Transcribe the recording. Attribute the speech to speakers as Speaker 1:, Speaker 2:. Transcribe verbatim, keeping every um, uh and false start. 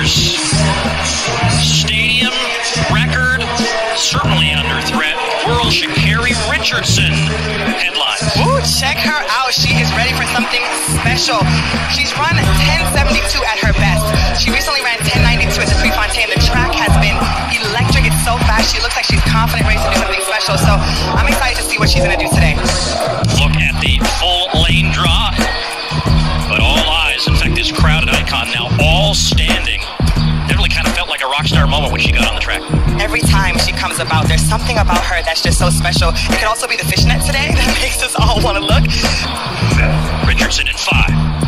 Speaker 1: years. Stadium record, certainly under threat. World Shacarri Richardson headlines.
Speaker 2: Ooh, check her out. She is ready for something special. She's run ten seventy-two at her best. She recently ran ten ninety-two at the Prefontaine. The track has been electric. It's so fast. She looks like she's confident, ready to do something special. So I'm excited to see what she's going to do today.
Speaker 1: Look at the full lane draw. But all eyes, in fact, this crowded icon now all standing. It really kind of felt like a rock star moment when she got on the track.
Speaker 2: Every time she comes about, there's something about her that's just so special. It could also be the fishnet today that makes us all want to look.
Speaker 1: Richardson in five.